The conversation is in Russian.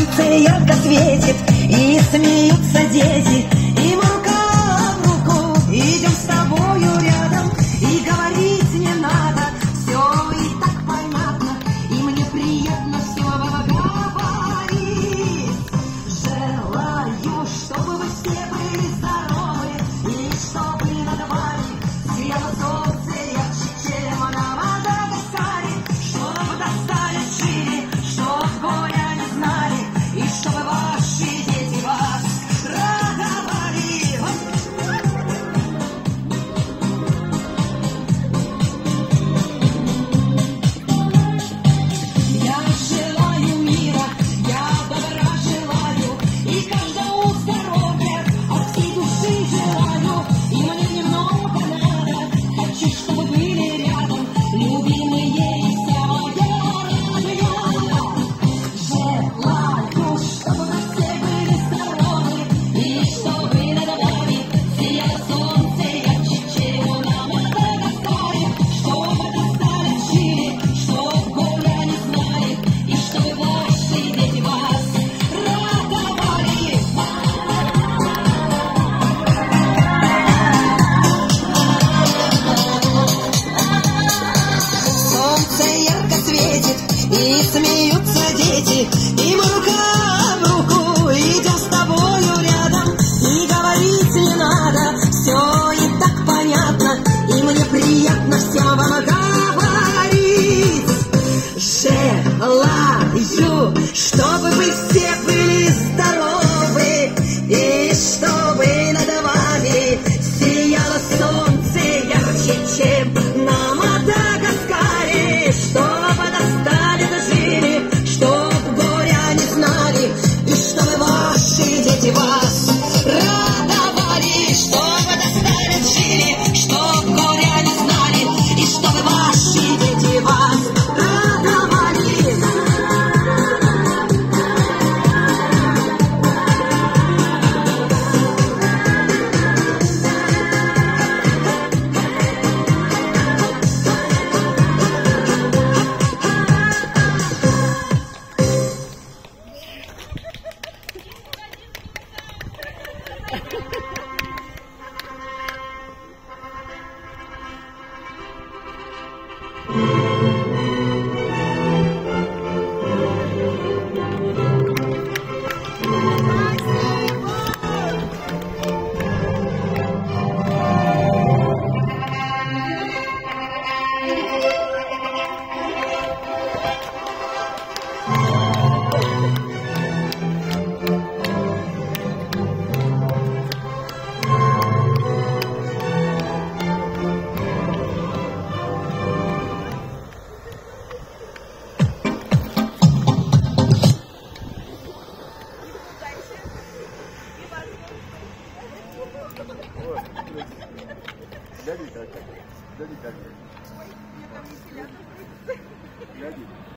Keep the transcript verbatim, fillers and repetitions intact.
Солнце ярко светит, и смеются дети, и мы рука в руку идем с тобою рядом, и говорить не надо, все и так понятно, и мне приятно все говорить. Желаю, чтобы вы все были здоровы, и чтобы над вами сияло солнце ярче, чем на Мадагаскаре, чтобы достали шире, чтоб горя не знали, и чтобы ваши дети вас радовали. Я желаю мира, я добра желаю, и каждому здоровья от всей души желаю. И мне немного надо, хочу, чтобы были рядом любимые и вся моя родня. Желаю, чтобы вы все были здоровы, и чтобы над вами сияло солнце ярче, чем на Мадагаскаре, чтобы достали шире, чтоб горя не знали, и чтобы ваши дети вас радовали. Солнце ярко светит, и смеются дети, и мы рука в руку идем с тобою рядом, и говорить не надо, все и так понятно, и мне приятно всем вам говорить. Желаю, чтобы вы все были здоровы, и чтобы над вами сияло солнце ярче, чем на Мадагаскаре, чтобы достали дожили, чтоб горя не знали, и чтобы ваши дети вас радовали, чтобы достали дожили, чтоб горя не знали, и чтобы ваши дети вас радовали. Дяди как? Дяди как? Дяди.